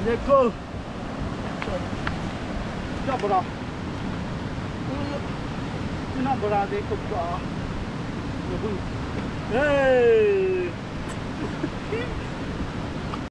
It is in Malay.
Lekor. Ya berat. Ini nak berat ikut ke. Ya pun.